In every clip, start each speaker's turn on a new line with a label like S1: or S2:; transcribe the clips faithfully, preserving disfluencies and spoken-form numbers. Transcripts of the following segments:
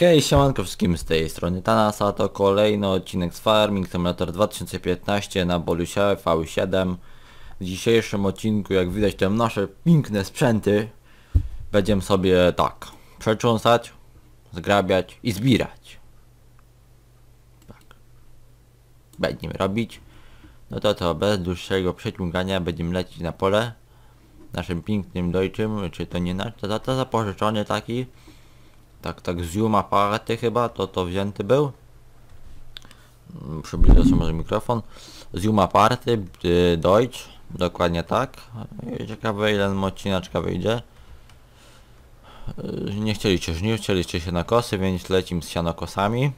S1: Hej, siemanko wszystkim, z tej strony Tanasa, to kolejny odcinek z Farming Simulator dwa tysiące piętnaście na Bolusia V siedem. W dzisiejszym odcinku, jak widać, te nasze piękne sprzęty będziemy sobie tak przetrząsać, zgrabiać i zbierać. Tak będziemy robić. No to to bez dłuższego przeciągania będziemy lecieć na pole naszym pięknym dojczym, czy to nie nasz, to, to, to zapożyczony taki. Tak, tak z Yuma Party chyba, to to wzięty był. Przybliżę sobie może mikrofon. Z Yuma Party, y, Deutsch, dokładnie tak. Ciekawe ile nam odcinaczka wyjdzie. Y, nie chcieliście żniw, chcieliście się na kosy, więc lecim z sianokosami.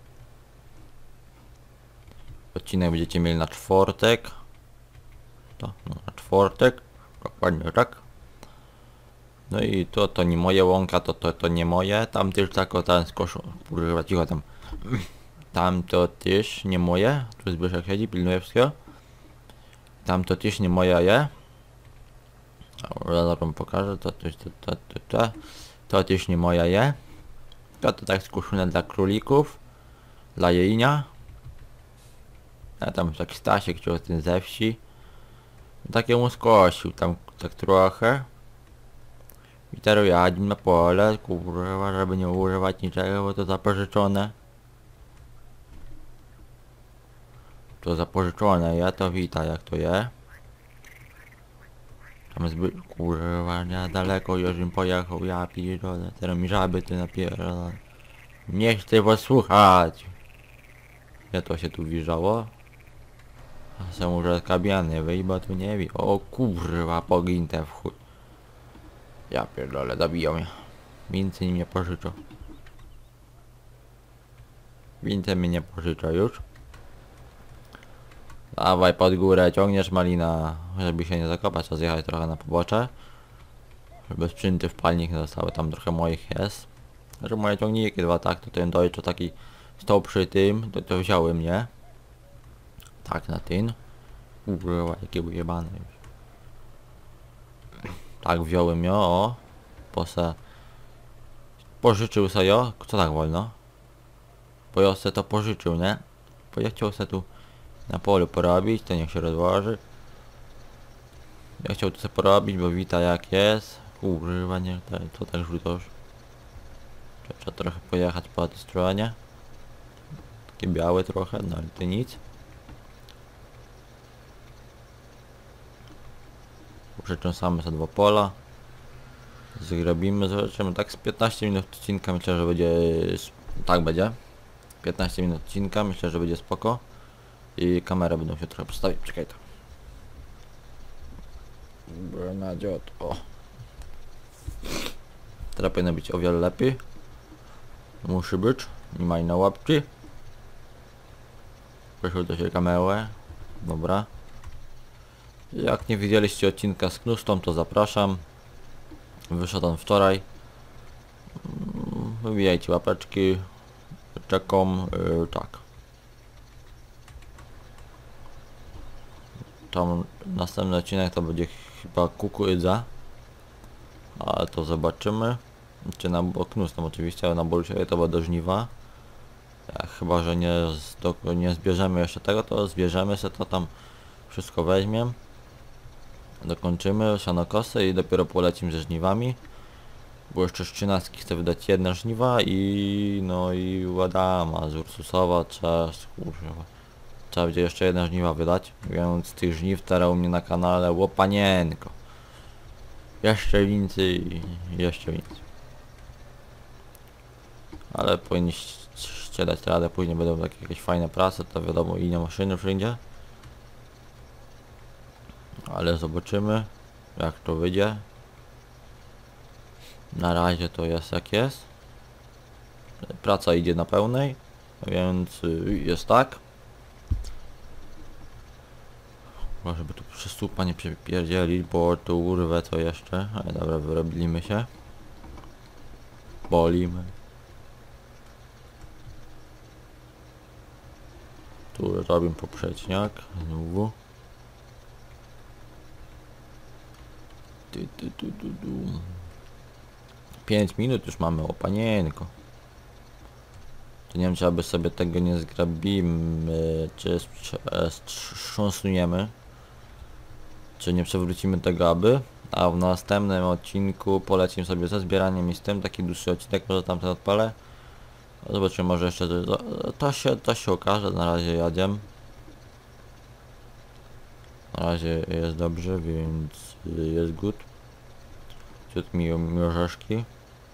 S1: Odcinek będziecie mieli na czwartek. To, no, na czwartek, dokładnie tak. No i to to nie moje łąka, to to to nie moje. Tam też tak o ten skoszu. Kurwa, cicho tam. Tam to też nie moje. Tu Zbyszek siedzi, pilnuje wszystkiego. Tam to też nie moja je. Zaraz wam pokażę. To też to, to, to, to. To też nie moja je. To to tak skuszone dla królików. Dla jejnia. A tam taki Stasiek, który ten ze wsi. Takie mu skosił tam tak trochę. I teraz jadzimy na pole, kurwa, żeby nie używać niczego, bo to zapożyczone. To zapożyczone, ja to wita jak to je. Tam zbyt, kurwa, nie daleko już im pojechał, ja pierdolę, teraz mi żaby ty napierdolę. Nie chcę posłuchać. Ja to się tu wjeżdżało. A są już kabiany, wyjść, bo tu nie wie. O kurwa, pogintę w chuj. Ja pierdolę, zabiją mnie. Więcej mnie pożyczą. Więcej mnie nie pożycza już. Dawaj pod górę, ciągniesz malina, żeby się nie zakopać, to zjechać trochę na pobocze. Żeby sprzęty w palnik nie zostały, tam trochę moich jest. Że moje ciągniki dwa tak, to ten Deutsch taki stał przy tym, to to wziąły mnie. Tak na ten. Kurwa, jakie ujebane już. Tak wziąłem mnie, o. Posa. Pożyczył sobie, o. Co tak wolno? Bo ja se to pożyczył, nie? Bo ja chciał se tu na polu porobić, to niech się rozłoży. Ja chciał tu se porobić, bo wita jak jest. Kurwa, nie, to, to tak rzutosz. Trzeba trochę pojechać po tej stronie. Takie białe trochę, no ale to nic. Przecząsamy sobie dwa pola. Zrobimy, zobaczymy, tak z piętnaście minut odcinka, myślę, że będzie, tak będzie. piętnaście minut odcinka, myślę, że będzie spoko. I kamerę będą się trochę postawić, czekaj to. Nadziot, o. Teraz powinno być o wiele lepiej. Musi być, nie ma na łapki. Proszę do się kamerę, dobra. Jak nie widzieliście odcinka z Knustą, to zapraszam. Wyszedł on wczoraj. Wybijajcie łapeczki. Czekam, yy, tak. Tam następny odcinek to będzie chyba kukurydza. Ale to zobaczymy. Czy na Knustą oczywiście, ale na Bolszewie to będą żniwa. Ja, chyba, że nie, nie zbierzemy jeszcze tego, to zbierzemy się, to tam wszystko weźmiem. Dokończymy sianokosy i dopiero polecimy ze żniwami. Bo jeszcze z trzynastki chcę wydać jedne żniwa i no i Ładama z Ursusowa trzeba, kurwa, trzeba będzie jeszcze jedne żniwa wydać, więc tych żniw teraz u mnie na kanale łopanienko. Jeszcze więcej, jeszcze więcej. Ale powinniście dać radę, później będą takie jakieś fajne prasy, to wiadomo inne maszyny wszędzie. Ale zobaczymy jak to wyjdzie. Na razie to jest jak jest. Praca idzie na pełnej, więc jest tak. Może żeby tu przez słupa nie przepierdzielić, bo tu urwę to jeszcze. Ale dobra, wyrobimy się. Bolimy. Tu robię poprzeczniak znowu. pięć minut już mamy, o panienko. To nie wiem, czy aby sobie tego nie zgrabimy, czy strząsniemy, czy nie przewrócimy tego aby, a w następnym odcinku polecimy sobie ze zbieraniem i z tym, taki dłuższy odcinek, może tamten odpalę. Zobaczymy, może jeszcze to, to się to się okaże. Na razie jadziem. Na razie jest dobrze, więc jest good. Ciut mi, mi orzeszki.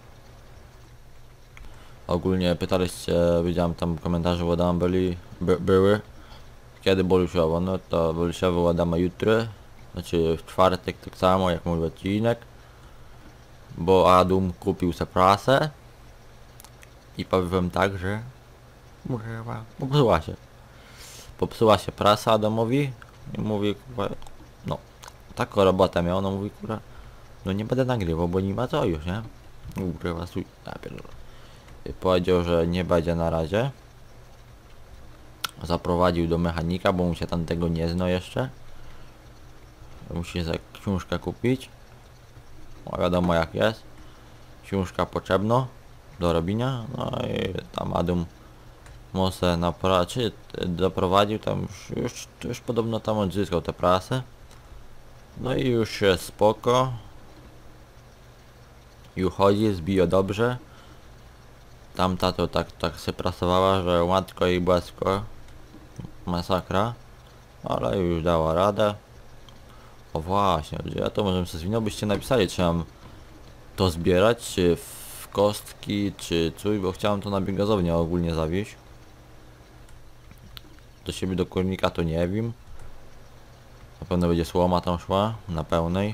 S1: Ogólnie pytaliście, widziałem tam komentarze u Adama byli, by, były kiedy Boluszowo. No to Boluszowo u Adama jutro, znaczy w czwartek tak samo jak mój odcinek, bo Adam kupił sobie prasę i powiem tak, że popsuła się. Popsuła się prasa Adamowi i mówi, kurwa, no taką robotę miał, no mówi, kurwa, no nie będę nagrywał, bo nie ma co już, nie? Kurwa, suj, powiedział, że nie będzie na razie. Zaprowadził do mechanika, bo mu się tam tego nie zna jeszcze. Musi za książkę kupić. No wiadomo jak jest. Książka potrzebna do robienia. No i tam Adam może napra czy doprowadził tam już, już, już podobno tam odzyskał tę prasę. No i już jest spoko. I uchodzi, zbija dobrze. Tamta to tak, tak się prasowała, że łatwo i błasko. Masakra. Ale już dała radę. O właśnie, ja to możemy sobie zwinąć, byście napisali, czy mam to zbierać, czy w kostki, czy coś, bo chciałem to na biogazownię ogólnie zawieźć. Do siebie do kurnika to nie wiem. Na pewno będzie słoma tam szła, na pełnej.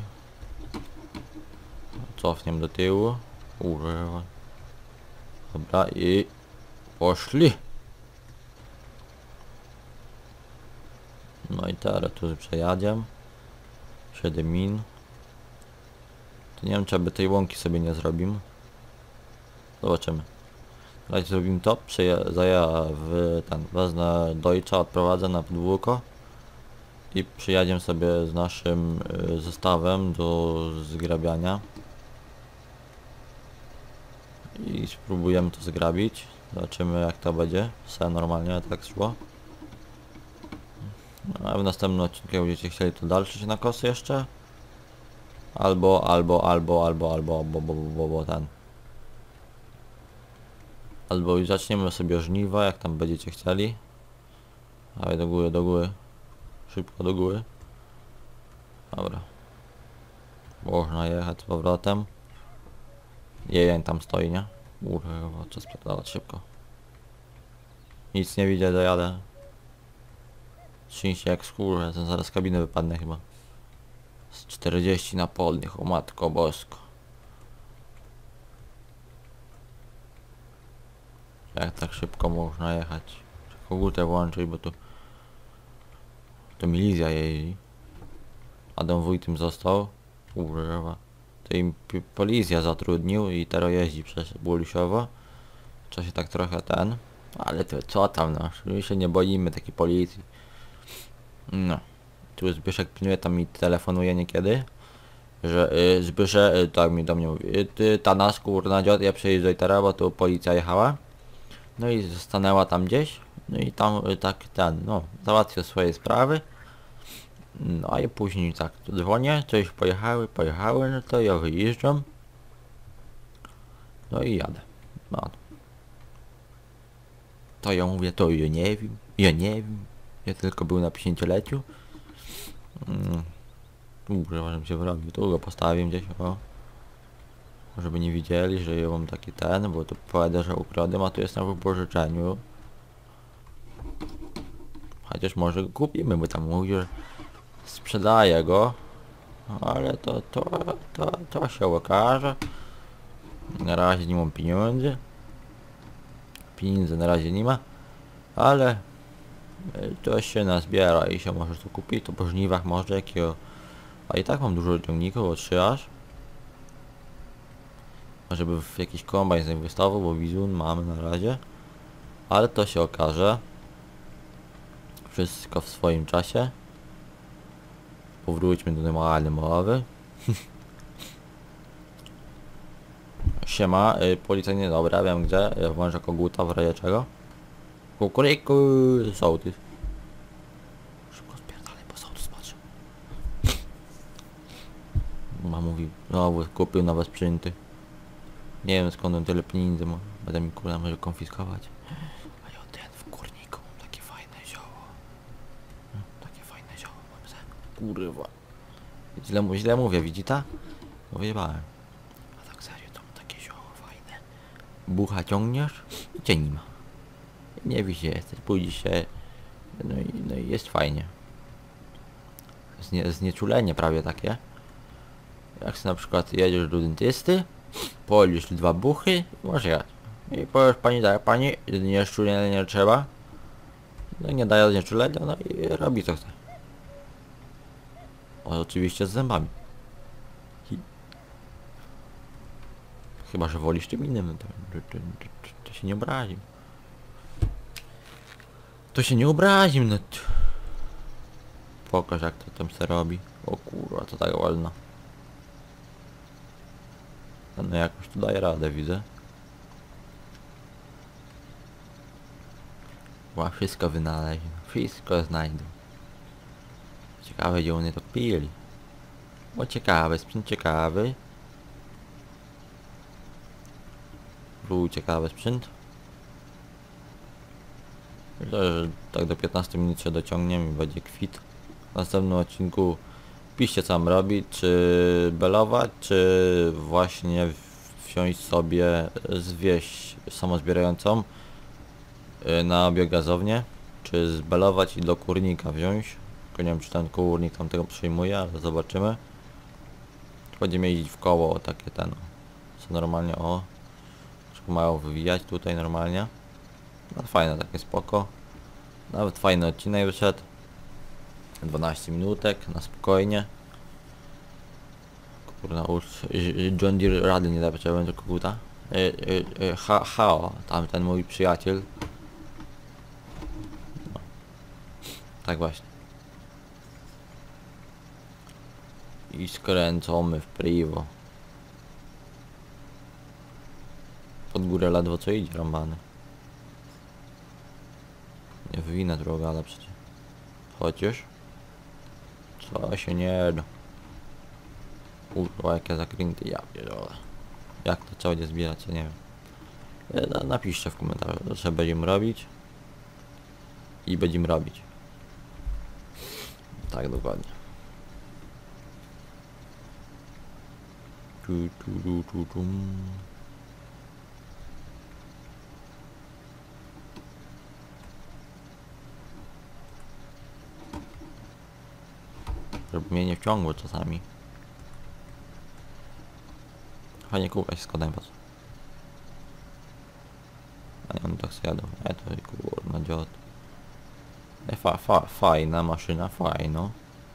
S1: Cofniem do tyłu. Używa. Dobra i poszli. No i teraz tu przejadę. siedem min. To nie wiem, czy aby tej łąki sobie nie zrobimy. Zobaczymy. Dajcie zrobimy to. Zaja w ten wezmę Deutscha, odprowadzę na podwórko. I przyjadziemy sobie z naszym y, zestawem do zgrabiania. I spróbujemy to zgrabić. Zobaczymy jak to będzie. Se normalnie tak szło. No, a w następnym odcinku będziecie chcieli to dalsze na kosy jeszcze. Albo, albo, albo, albo, albo, bo, bo, bo, bo ten. Albo i zaczniemy sobie żniwa, jak tam będziecie chcieli. Dawaj do góry, do góry. Szybko do góry. Dobra. Można jechać z powrotem. Jejeń tam stoi, nie? Kurwa, trzeba sprzedawać szybko. Nic nie widzę, dojadę. Trzęsie jak skórę, ten zaraz z kabiny wypadnę chyba. Z czterdzieści na polnych, o matko bosko. Jak tak szybko można jechać? Kogutę włączyć, bo tu... To milizja jeździ. Adam wójtem został. Kurwa. To im polizja zatrudnił i teraz jeździ przez Bolusiowo. Trzeba się tak trochę ten... Ale to co tam, no? My się nie boimy takiej policji. No. Tu Zbyszek pilnuje, tam mi telefonuje niekiedy. Że y, Zbyszek, y, tak mi do mnie mówi, y, ty Tanas, kurna dziot, ja przejeżdżaj teraz, bo tu policja jechała. No i stanęła tam gdzieś. No i tam y, tak ten, no, załatwił swoje sprawy. No i później tak dzwonię, coś pojechały, pojechały, no to ja wyjeżdżam. No i jadę. No. To ja mówię, to ja nie wiem, ja nie wiem. Ja tylko był na pięćdziesięcioleciu. Mm. Używa, żebym się wyrobił. Tu go postawię gdzieś, o. Żeby nie widzieli, że ja mam taki ten, bo tu powiada, że ukradłem, a tu jestem w wypożyczeniu. Chociaż może go kupimy, bo tam mówi, że sprzedaje go. Ale to, to, to, to się okaże. Na razie nie mam pieniędzy. Pieniędzy na razie nie ma. Ale to się nazbiera i się możesz to kupić, to po żniwach może jakiego... A i tak mam dużo ciągników, o trzy aż. Żeby w jakiś kombajn zainwestował, bo wizun mamy na razie. Ale to się okaże. Wszystko w swoim czasie. Powróćmy do normalnej mowy. Siema, y, policja dobra, wiem gdzie. Ja włączę koguta w razie czego. Kukuryku, sołtys. Szybko spierdalaj, bo sołtys patrzy. Mama mówi, znowu kupił nowe sprzęty. Nie wiem skąd on tyle pieniędzy ma. Będę mi kurwa może konfiskować. A ja ten w kurniku mam takie fajne zioło. Takie fajne zioło mam ze. Kurwa. Źle, mu- źle mówię, widzi ta? Bo wyjebałem. A tak serio, to mam takie zioło fajne. Bucha ciągniesz i cię nie ma. Nie wiesz gdzie jesteś, pójdziesz się. No i, no i jest fajnie. Znie, znieczulenie prawie takie. Jak sobie na przykład jedziesz do dentysty, polisz dwa buchy i możesz jechać. I powiesz pani tak, pani znieczulenia nie trzeba. No i nie daje znieczulenia, no i robi co chce. O, oczywiście z zębami. Hi. Chyba że wolisz czym innym, to, to, to, to, to się nie obrazi. To się nie obrazi, no. Pokaż jak to tam se robi. O kurwa, to tak wolno. No jakoś tu daje radę, widzę. Chyba wszystko wynaleźli. Wszystko znajdą. Ciekawe gdzie oni to pili. Bo ciekawy, sprzęt ciekawy. Był ciekawy sprzęt. Myślę, że tak do piętnastu minut się dociągniemy i będzie kwit. W następnym odcinku piszcie co mam robić, czy belować, czy właśnie wziąć sobie zwieść samozbierającą na biogazownię, czy zbelować i do kurnika wziąć. Tylko nie wiem czy ten kurnik tam tego przyjmuje, ale zobaczymy. Będziemy jeździć w koło takie ten, co normalnie o, troszkę mają wywijać tutaj normalnie. No fajne, takie spoko. Nawet fajny odcinek wyszedł. dwanaście minutek, na spokojnie. Kurna, już John Deere rady nie da, potrzebujemy tylko koguta. Ha, Hao, tam ten mój przyjaciel. No. Tak właśnie. I skręcamy w prawo. Pod górę ledwo co idzie, rąbany. Nie wywinę drogę, ale przecież. Chociaż. Co się nie da. Kurwa, jakie zakręty, ja pierdolę. Jak to trzeba będzie zbierać, ja nie wiem. Na, napiszcie w komentarzu, co będziemy robić. I będziemy robić. Tak, dokładnie. Tu, tu, tu, tu, tu. Żeby mnie nie wciągło czasami. Fajnie kółka się składają, patrz. A nie, on tak sobie jadą. E, to kurna dziot. E, fa, fa, fajna maszyna, fajno.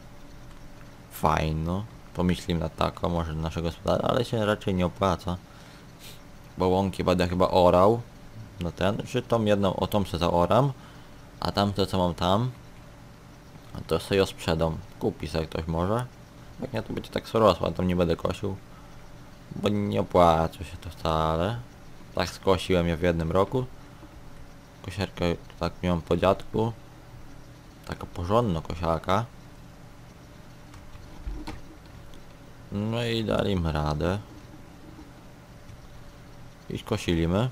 S1: Fajno. Pomyślimy nad taką, może do naszego gospodarza, ale się raczej nie opłaca. Bo łąki będę chyba orał. No ten, czy tą jedną, o tą se zaoram. A tamte co mam tam, a to sobie ją sprzedam. Kupi sobie ktoś może. Jak nie to będzie tak sorosła, tam nie będę kosił. Bo nie opłaca się to wcale. Tak skosiłem je w jednym roku. Kosiarkę tak miałem po dziadku. Taka porządna kosiarka. No i daliśmy radę. I skosilimy.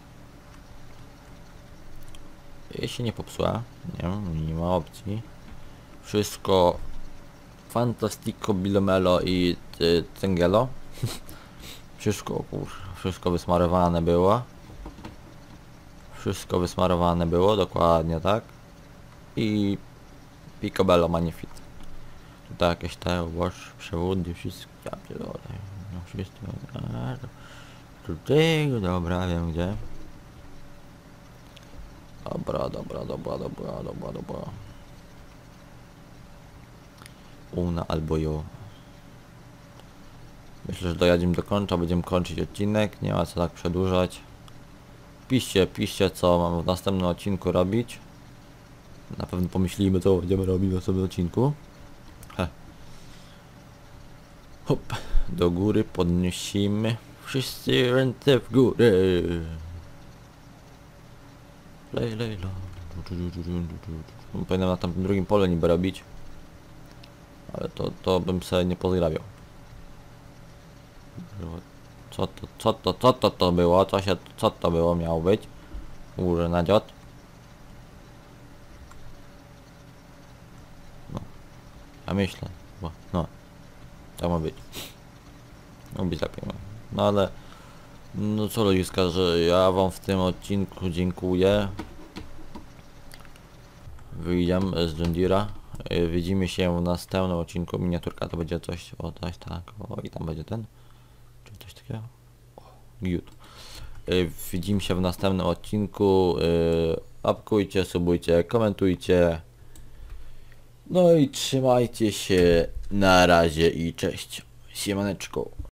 S1: I się nie popsuła. Nie, nie ma opcji. Wszystko fantastico, bilomelo i y, cęgielo. Wszystko, kur, wszystko wysmarowane było. Wszystko wysmarowane było, dokładnie tak. I picobello magnifique. Tutaj jakieś te wasz przewody, wszystko. Ja pierdolę. No wszystko. Tutaj, dobra, wiem gdzie. Dobra, dobra, dobra, dobra, dobra, dobra. Una albo jo. Myślę, że dojadziemy do końca, będziemy kończyć odcinek, nie ma co tak przedłużać. Piszcie, piszcie co mam w następnym odcinku robić. Na pewno pomyślimy co będziemy robić w następnym odcinku. He. Hop, do góry podnosimy. Wszyscy ręce w górę. Lej, lej, lo. Powinienem na tamtym drugim pole niby robić. Ale to, to bym sobie nie pozgrabiał. Co to, co to, co to to było? Co się, co to było miało być? Górze nadziot. No. Ja myślę. Bo, no. Tak ma być. No być lepiej. No, no ale... No co ludziska, że ja wam w tym odcinku dziękuję. Wyjdziemy z John Deere'a. Yy, Widzimy się w następnym odcinku. Miniaturka to będzie coś, o coś tak, o i tam będzie ten. Czy coś takiego? O, good. Yy, Widzimy się w następnym odcinku. Yy, Apkujcie, subujcie, komentujcie. No i trzymajcie się. Na razie i cześć. Siemaneczko.